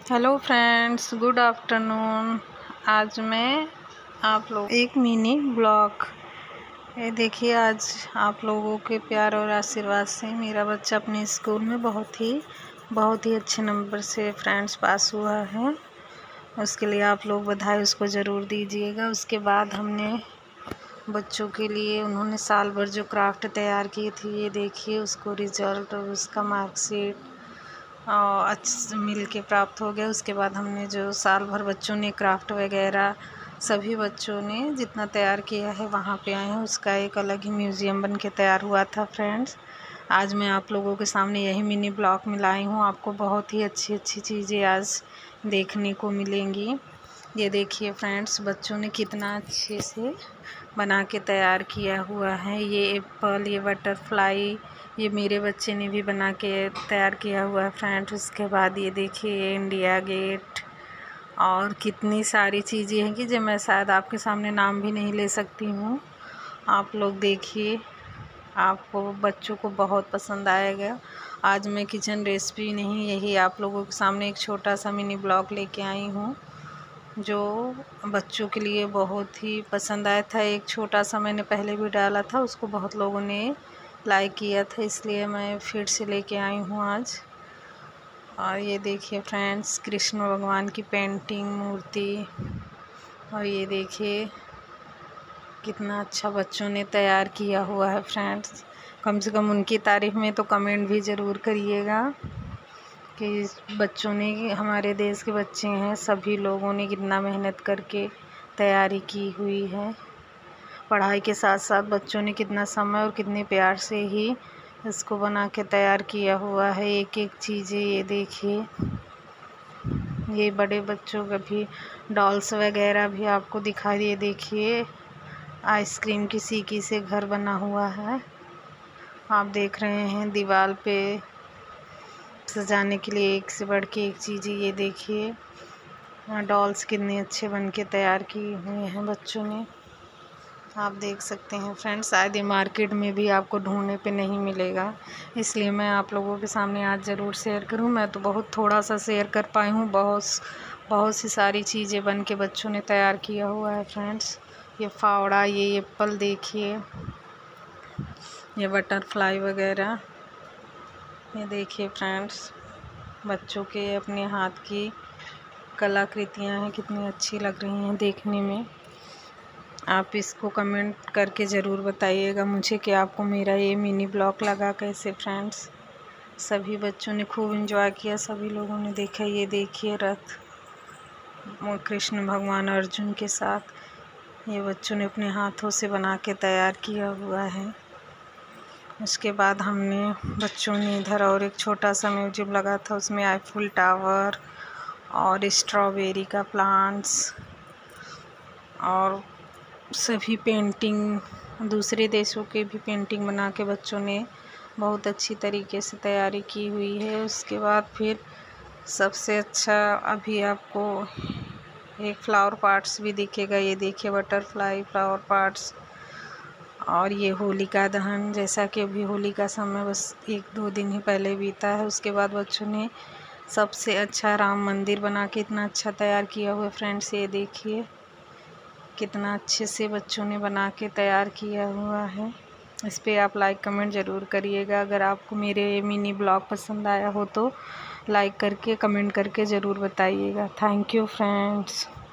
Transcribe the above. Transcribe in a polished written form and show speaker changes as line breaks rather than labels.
Hello friends, good afternoon. आज मैं आप लोग एक मिनी ब्लॉग, ये देखिए, आज आप लोगों के प्यार और आशीर्वाद से मेरा बच्चा अपने स्कूल में बहुत ही अच्छे नंबर से फ्रेंड्स पास हुआ है। उसके लिए आप लोग बधाई उसको ज़रूर दीजिएगा। उसके बाद हमने बच्चों के लिए उन्होंने साल भर जो क्राफ्ट तैयार की थी, ये देखिए उसको रिजल्ट और उसका मार्कशीट मिल के प्राप्त हो गया। उसके बाद हमने जो साल भर बच्चों ने क्राफ्ट वगैरह सभी बच्चों ने जितना तैयार किया है वहाँ पे आए हैं, उसका एक अलग ही म्यूज़ियम बन के तैयार हुआ था। फ्रेंड्स, आज मैं आप लोगों के सामने यही मिनी ब्लॉग में लाई हूँ। आपको बहुत ही अच्छी चीज़ें आज देखने को मिलेंगी। ये देखिए फ्रेंड्स, बच्चों ने कितना अच्छे से बना के तैयार किया हुआ है। ये एप्पल, ये बटरफ्लाई, ये मेरे बच्चे ने भी बना के तैयार किया हुआ है फ्रेंड्स। उसके बाद ये देखिए इंडिया गेट और कितनी सारी चीज़ें हैं कि जो मैं शायद आपके सामने नाम भी नहीं ले सकती हूँ। आप लोग देखिए, आपको बच्चों को बहुत पसंद आएगा। आज मैं किचन रेसिपी नहीं, यही आप लोगों के सामने एक छोटा सा मिनी ब्लॉग लेके आई हूँ जो बच्चों के लिए बहुत ही पसंद आया था। एक छोटा सा मैंने पहले भी डाला था, उसको बहुत लोगों ने लाइक किया था, इसलिए मैं फिर से लेके आई हूँ आज। और ये देखिए फ्रेंड्स, कृष्ण भगवान की पेंटिंग मूर्ति, और ये देखिए कितना अच्छा बच्चों ने तैयार किया हुआ है फ्रेंड्स। कम से कम उनकी तारीफ़ में तो कमेंट भी ज़रूर करिएगा कि बच्चों ने, हमारे देश के बच्चे हैं, सभी लोगों ने कितना मेहनत करके तैयारी की हुई है। पढ़ाई के साथ साथ बच्चों ने कितना समय और कितने प्यार से ही इसको बना के तैयार किया हुआ है, एक एक चीज़ें। ये देखिए, ये बड़े बच्चों का भी डॉल्स वगैरह भी आपको दिखाई दे। देखिए आइसक्रीम की सीकी से घर बना हुआ है, आप देख रहे हैं। दीवार पे सजाने के लिए एक से बढ़ के एक चीज़ें। ये देखिए डॉल्स कितने अच्छे बन के तैयार किए हुए हैं बच्चों ने, आप देख सकते हैं फ्रेंड्स। शायद ये मार्केट में भी आपको ढूंढने पे नहीं मिलेगा, इसलिए मैं आप लोगों के सामने आज ज़रूर शेयर करूं। मैं तो बहुत थोड़ा सा शेयर कर पाई हूँ, बहुत सी सारी चीज़ें बन के बच्चों ने तैयार किया हुआ है फ्रेंड्स। ये फावड़ा, ये एप्पल देखिए, ये बटरफ्लाई वगैरह। ये देखिए फ्रेंड्स, बच्चों के अपने हाथ की कलाकृतियाँ हैं, कितनी अच्छी लग रही हैं देखने में। आप इसको कमेंट करके ज़रूर बताइएगा मुझे कि आपको मेरा ये मिनी ब्लॉग लगा कैसे फ्रेंड्स। सभी बच्चों ने खूब एंजॉय किया, सभी लोगों ने देखा। ये देखिए रथ, कृष्ण भगवान अर्जुन के साथ, ये बच्चों ने अपने हाथों से बना के तैयार किया हुआ है। उसके बाद हमने बच्चों ने इधर और एक छोटा सा म्यूजियम लगा था, उसमें आईफिल टावर और स्ट्रॉबेरी का प्लांट्स और सभी पेंटिंग, दूसरे देशों के भी पेंटिंग बना के बच्चों ने बहुत अच्छी तरीके से तैयारी की हुई है। उसके बाद फिर सबसे अच्छा अभी आपको एक फ्लावर पार्ट्स भी दिखेगा। ये देखिए बटरफ्लाई फ्लावर पार्ट्स। और ये होलिका दहन, जैसा कि अभी होली का समय बस 1-2 दिन ही पहले बीता है। उसके बाद बच्चों ने सबसे अच्छा राम मंदिर बना के इतना अच्छा तैयार किया हुआ है फ्रेंड्स। ये देखिए कितना अच्छे से बच्चों ने बना के तैयार किया हुआ है। इस पर आप लाइक कमेंट ज़रूर करिएगा। अगर आपको मेरे मिनी ब्लॉग पसंद आया हो तो लाइक करके कमेंट करके ज़रूर बताइएगा। Thank you friends.